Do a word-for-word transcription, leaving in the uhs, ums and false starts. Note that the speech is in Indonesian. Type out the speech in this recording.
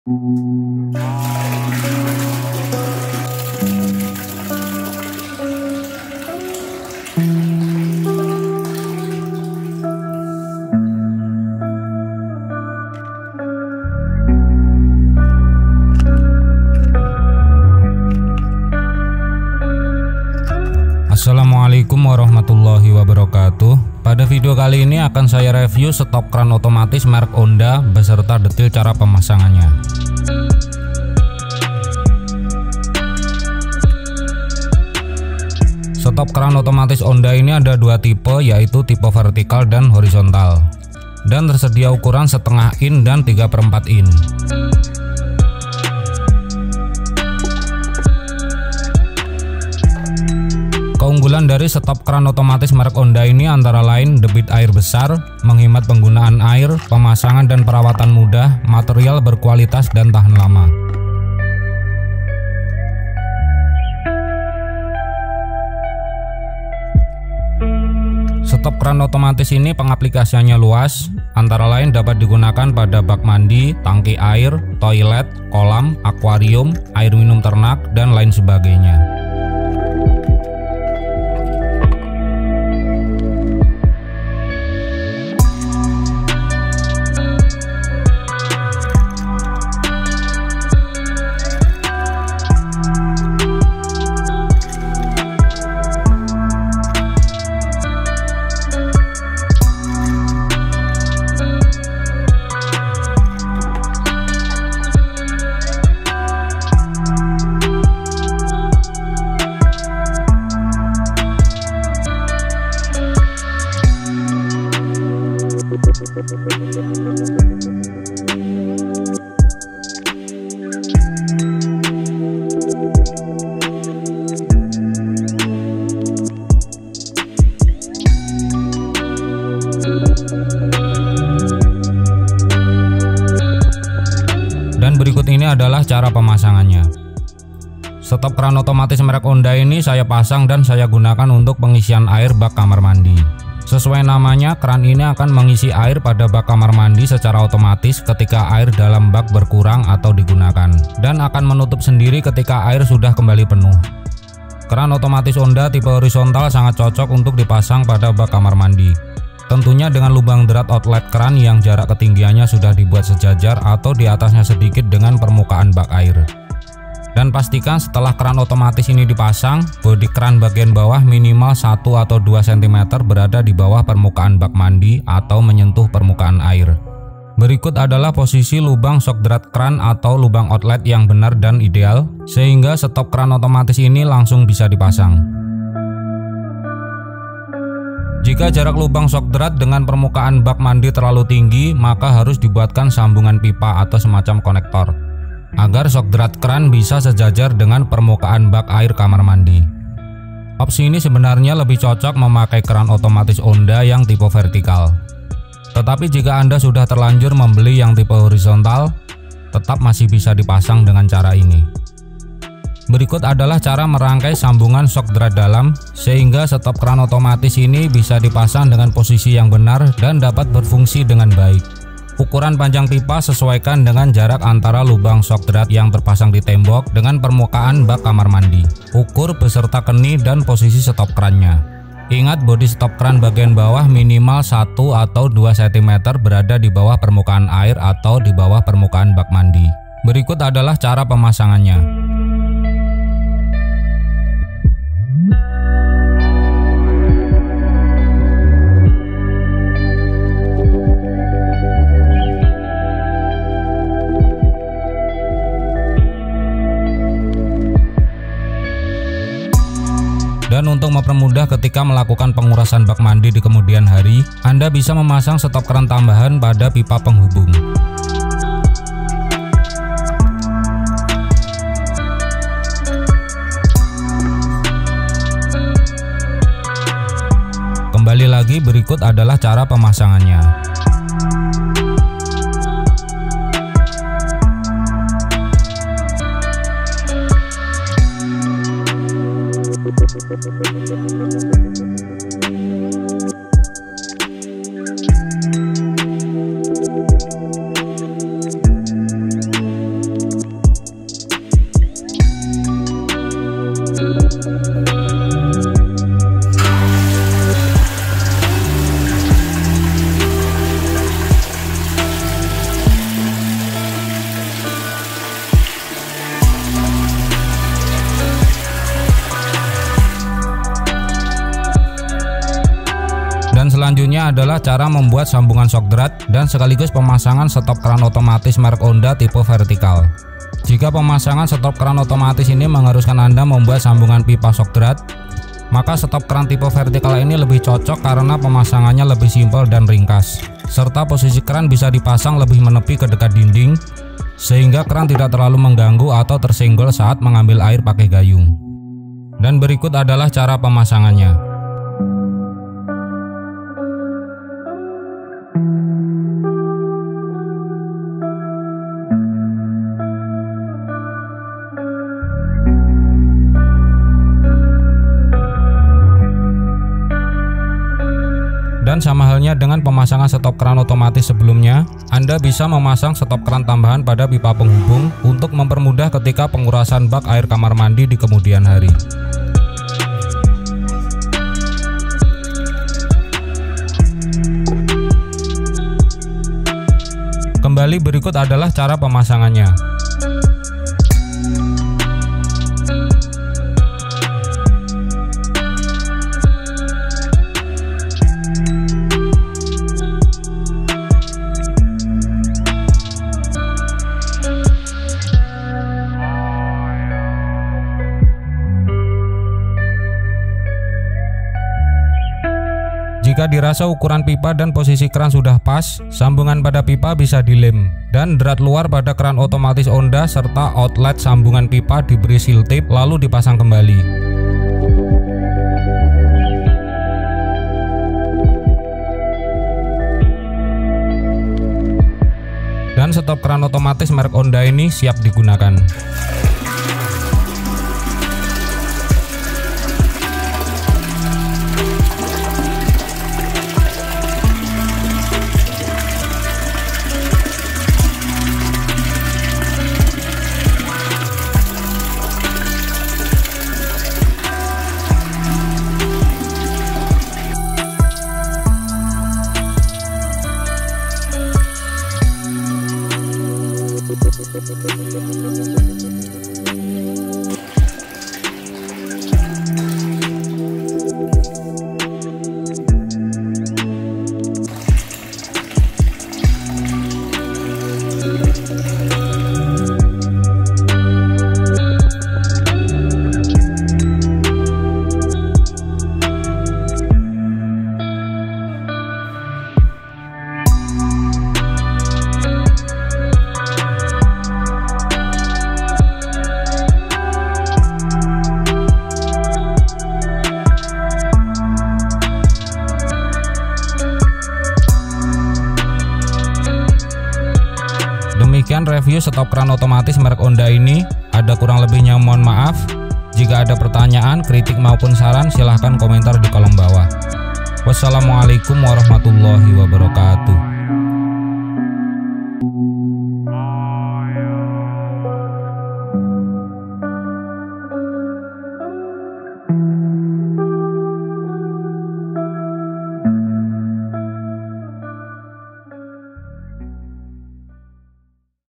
Assalamualaikum warahmatullahi wabarakatuh. Pada video kali ini akan saya review stop kran otomatis merek Honda beserta detail cara pemasangannya. Stop kran otomatis Honda ini ada dua tipe, yaitu tipe vertikal dan horizontal, dan tersedia ukuran setengah in dan tiga per empat in. Keunggulan dari stop kran otomatis merek Honda ini antara lain debit air besar, menghemat penggunaan air, pemasangan dan perawatan mudah, material berkualitas dan tahan lama. Stop kran otomatis ini pengaplikasiannya luas, antara lain dapat digunakan pada bak mandi, tangki air, toilet, kolam, akuarium, air minum ternak, dan lain sebagainya. Dan berikut ini adalah cara pemasangannya. Stop kran otomatis merek Honda ini saya pasang dan saya gunakan untuk pengisian air bak kamar mandi. Sesuai namanya, kran ini akan mengisi air pada bak kamar mandi secara otomatis ketika air dalam bak berkurang atau digunakan, dan akan menutup sendiri ketika air sudah kembali penuh. Kran otomatis Honda tipe horizontal sangat cocok untuk dipasang pada bak kamar mandi. Tentunya dengan lubang derat outlet kran yang jarak ketinggiannya sudah dibuat sejajar atau di atasnya sedikit dengan permukaan bak air. Dan pastikan setelah kran otomatis ini dipasang, bodi kran bagian bawah minimal satu atau dua sentimeter berada di bawah permukaan bak mandi atau menyentuh permukaan air. Berikut adalah posisi lubang shock drat kran atau lubang outlet yang benar dan ideal, sehingga stop kran otomatis ini langsung bisa dipasang. Jika jarak lubang shock drat dengan permukaan bak mandi terlalu tinggi, maka harus dibuatkan sambungan pipa atau semacam konektor, agar shock drat kran bisa sejajar dengan permukaan bak air kamar mandi. Opsi ini sebenarnya lebih cocok memakai kran otomatis Honda yang tipe vertikal. Tetapi jika Anda sudah terlanjur membeli yang tipe horizontal, tetap masih bisa dipasang dengan cara ini. Berikut adalah cara merangkai sambungan shock drat dalam, sehingga stop kran otomatis ini bisa dipasang dengan posisi yang benar dan dapat berfungsi dengan baik. Ukuran panjang pipa sesuaikan dengan jarak antara lubang shock drat yang terpasang di tembok dengan permukaan bak kamar mandi. Ukur beserta keni dan posisi stop krannya. Ingat, bodi stop kran bagian bawah minimal satu atau dua sentimeter berada di bawah permukaan air atau di bawah permukaan bak mandi. Berikut adalah cara pemasangannya. Dan untuk mempermudah ketika melakukan pengurasan bak mandi di kemudian hari, Anda bisa memasang stop kran tambahan pada pipa penghubung. Kembali lagi, berikut adalah cara pemasangannya. selanjutnya adalah cara membuat sambungan shock drat dan sekaligus pemasangan stop kran otomatis merek Honda tipe vertikal. Jika pemasangan stop kran otomatis ini mengharuskan Anda membuat sambungan pipa shock drat, maka stop kran tipe vertikal ini lebih cocok karena pemasangannya lebih simpel dan ringkas, serta posisi kran bisa dipasang lebih menepi ke dekat dinding, sehingga kran tidak terlalu mengganggu atau tersenggol saat mengambil air pakai gayung. Dan berikut adalah cara pemasangannya. Dan sama halnya dengan pemasangan stop kran otomatis sebelumnya, Anda bisa memasang stop kran tambahan pada pipa penghubung untuk mempermudah ketika pengurasan bak air kamar mandi di kemudian hari. Kembali berikut adalah cara pemasangannya. Jika dirasa ukuran pipa dan posisi kran sudah pas, sambungan pada pipa bisa dilem, dan drat luar pada kran otomatis Honda serta outlet sambungan pipa diberi seal tape lalu dipasang kembali. Dan stop kran otomatis merek Honda ini siap digunakan. Demikian review stop kran otomatis merek Honda ini. Ada kurang lebihnya mohon maaf. Jika ada pertanyaan, kritik maupun saran silahkan komentar di kolom bawah. Wassalamualaikum warahmatullahi wabarakatuh.